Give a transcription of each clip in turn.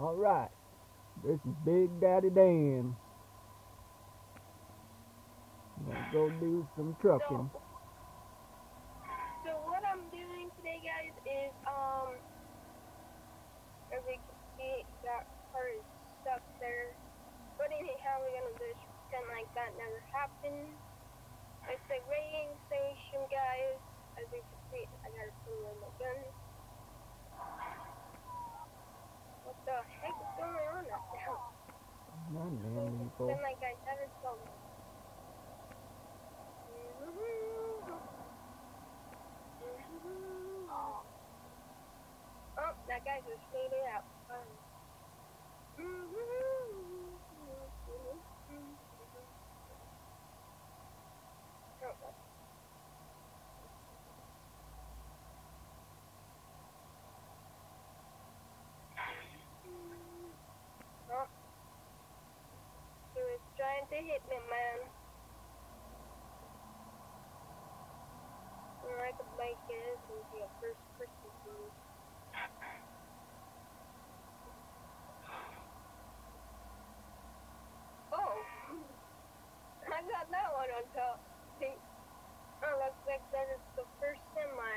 Alright, this is Big Daddy Dan. I'm gonna go do some trucking. So what I'm doing today, guys, is as you can see, that car is stuck there. But anyhow, we're gonna just pretend like that never happened. It's a weighing station, guys. As you can see, I gotta put away my gun. What the heck is going on right now? None, man, people. Pretend like I never saw them. Oh, that guy just made it out. Oh, he was trying to hit me, man. I could make it into a first person view. Oh, I got that one on top. See? Oh, looks like that is the first semi.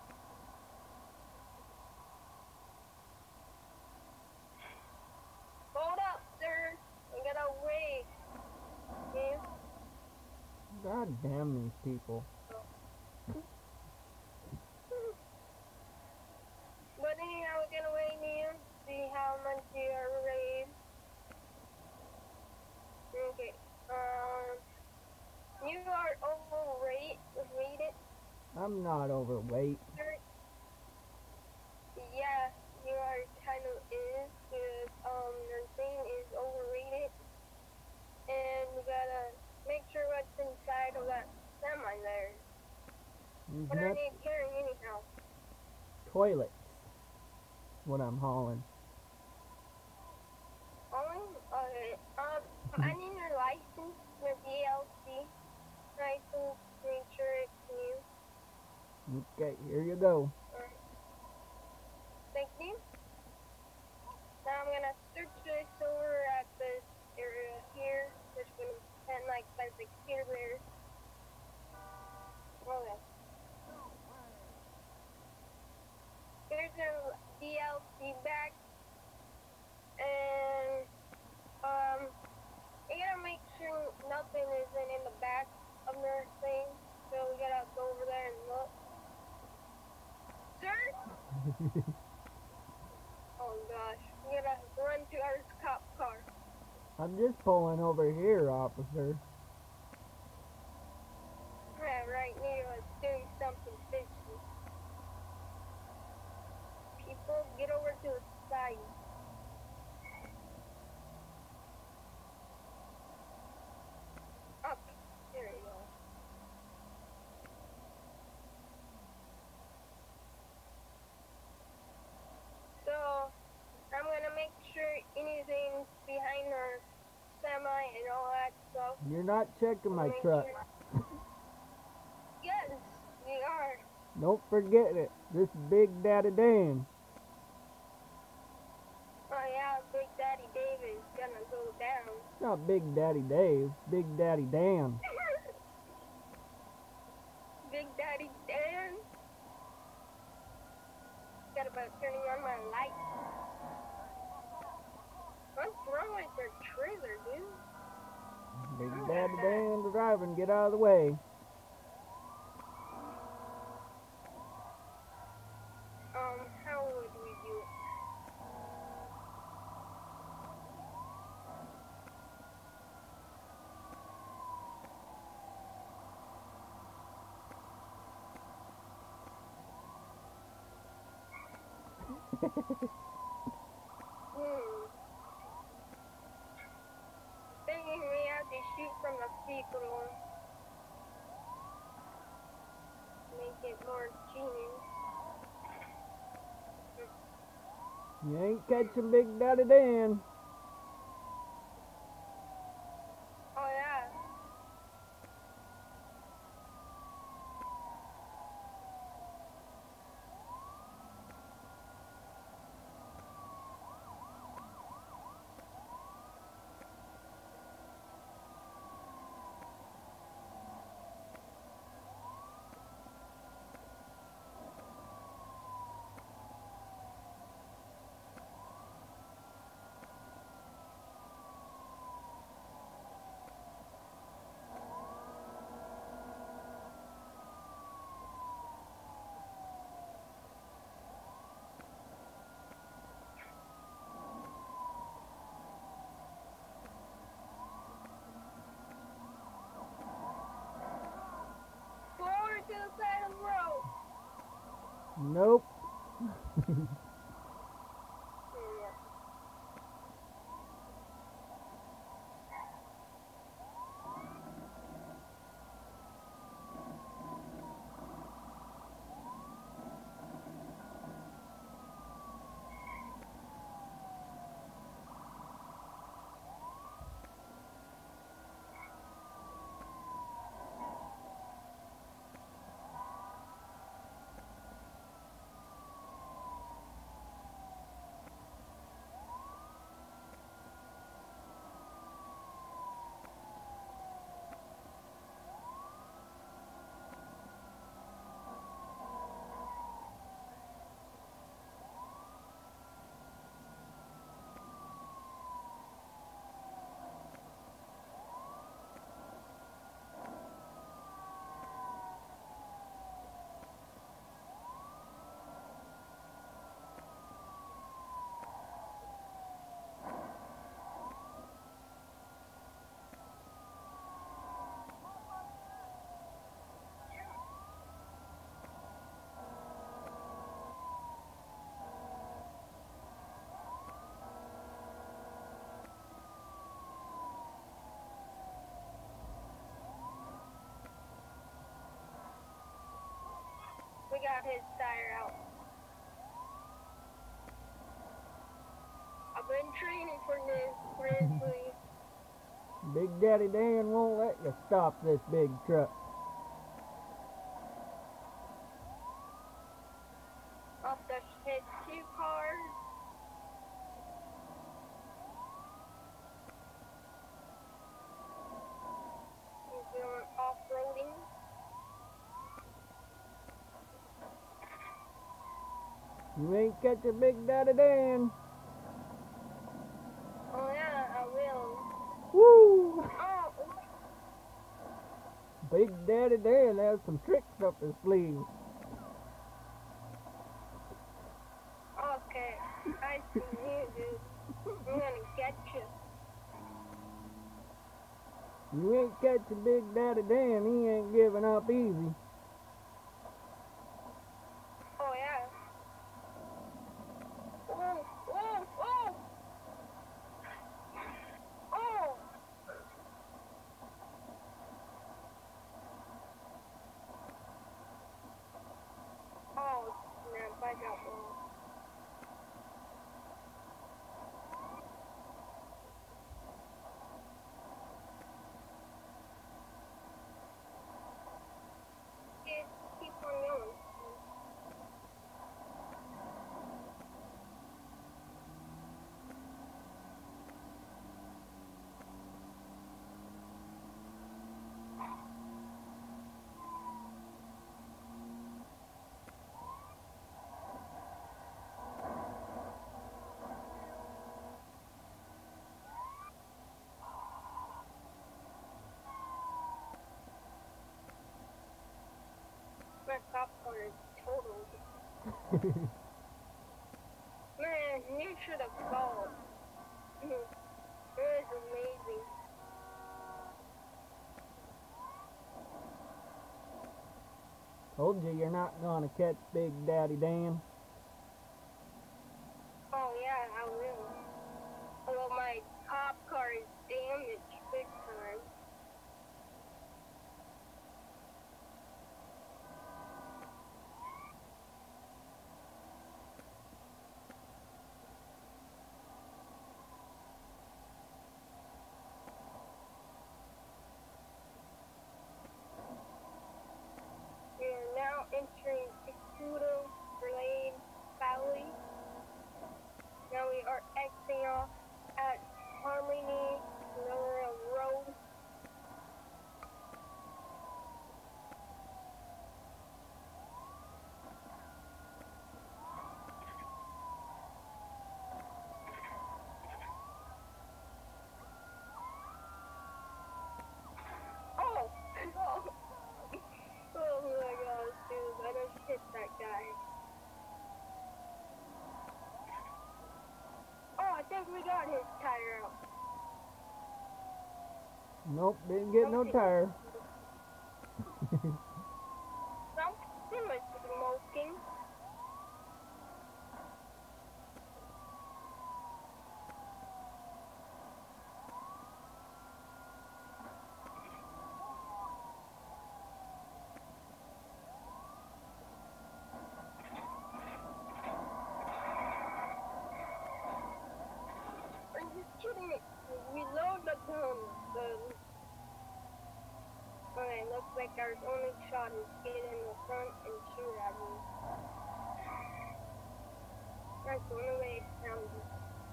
Hold up, sir. I gotta wait. See? God damn these people. But anyhow, we're gonna wait here. See how much you are raised. Okay. You are overrated. I'm not overweight. Sir. Yeah, you are kind of is because your thing is overrated, and we gotta make sure what's inside of that semi there. There's What I not need carrying anyhow. toilets. What I'm hauling. Okay. I need your license, your DLC license. Make sure it's new. Okay, here you go. Thank you. Now I'm gonna search this over at this area here. Just gonna pretend like there's a Care Bear. Okay. Here's a DLC bag, and you gotta make sure nothing isn't in the back of their thing. So we gotta go over there and look. Sir? Oh gosh, we gotta run to our cop car. I'm just pulling over here, officer. Yeah, right near us doing something fishy. People, get over to the side. Okay, there we go. So, I'm gonna make sure anything's behind our semi and all that stuff. You're not checking my Make truck. sure- Yes, we are. Don't forget it. This is Big Daddy Dan. Oh yeah, Big Daddy Dave is gonna go down. It's not Big Daddy Dave. Big Daddy Dan. Big Daddy Dan. Got about turning on my light. What's wrong with your trailer, dude? Big Daddy Dan driving. Get out of the way. How would we do it? Thinking we have to shoot from the vehicle. Make it more genius. You ain't catching Big Daddy Dan. Oh yeah. Nope. Yeah. We got his tire out. I've been training for this, Grizzly. Big Daddy Dan won't let you stop this big truck. Off the his 2 cars. He's going off-roading. You ain't catching Big Daddy Dan. Oh yeah, I will. Woo! Oh, Big Daddy Dan has some tricks up his sleeve. okay. I see you, dude. I'm gonna get you. You ain't catching Big Daddy Dan. He ain't giving up easy. Oh yeah. Oh, oh, oh! Oh! Oh, snap, I got one. Keep on going. My popcorn is totaled. Man, you should have called. It was amazing. Told you you're not gonna catch Big Daddy Dan. Oh yeah, I will. Although my cop car is damaged big time. We are now entering Escudo Glade Valley. Now we are exiting off at Harmony Memorial Road. Oh! Oh! Oh my gosh, dude, I just hit that guy. Oh, I think we got his tire out. Nope, didn't get no tire. Something was smoking. kidding. Reload the gun. Okay, looks like our only shot is get in the front and shoot at me. That's the only way it sounds.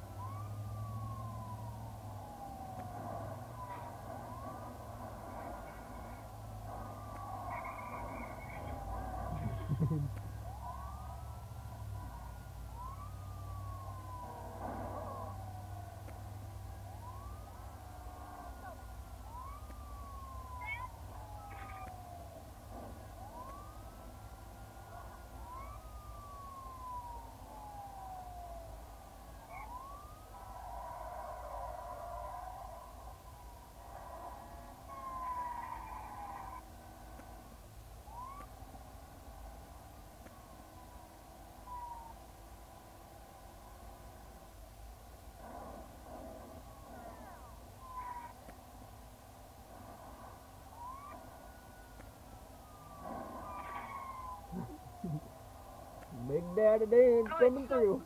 Big Daddy Dan Oh, coming it's so through.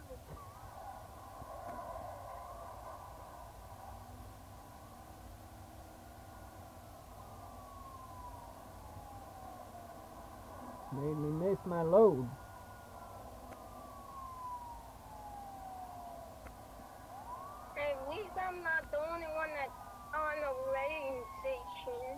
Made me miss my load. At least I'm not the only one that's on a rain station.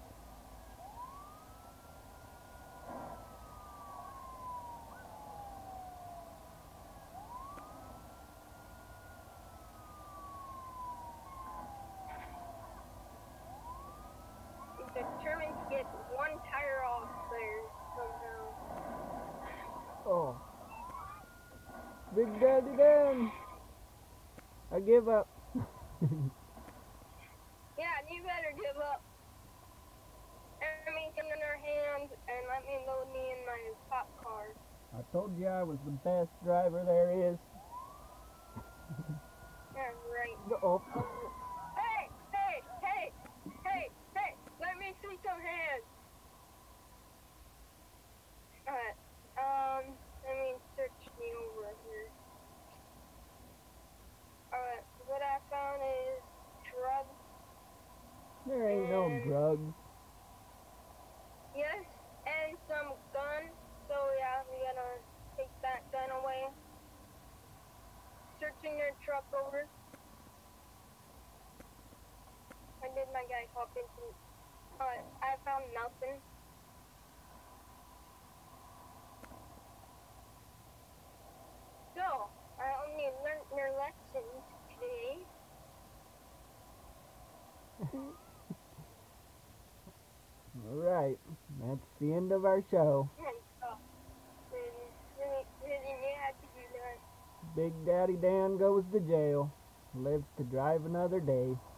I'm determined to get one tire off there somehow. Oh. Big Daddy Dan. I give up. Yeah, you better give up. Everything in their hands and let me load me in my cop car. I told you I was the best driver there is. Yeah, right. Oh. Hey, hey, hey, hey, hey, let me see some hands. Alright, let me search me over here. Alright, what I found is drugs. There ain't no And- drugs. Yes, and some gun. So yeah, we gotta take that gun away. Searching their truck over. When did my guy hop into? I found nothing. So I only learned their lessons today. Alright, that's the end of our show. And really had to do that. Big Daddy Dan goes to jail. Lives to drive another day.